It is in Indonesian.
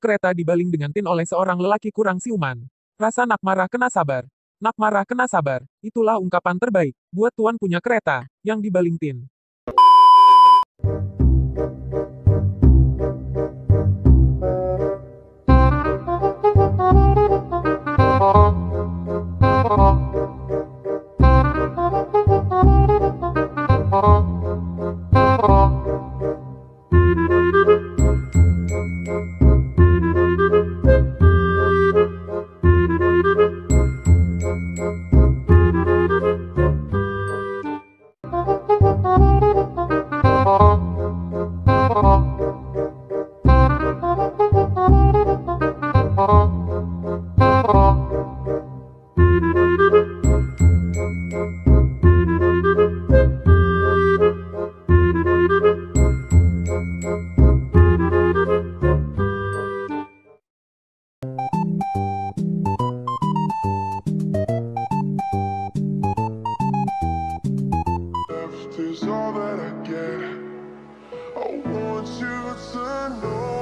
kereta dibaling dengan tin oleh seorang lelaki kurang siuman. Rasa nak marah kena sabar. Nak marah kena sabar. Itulah ungkapan terbaik. Buat tuan punya kereta, yang dibaling tin. Left is all that I get. I want you to know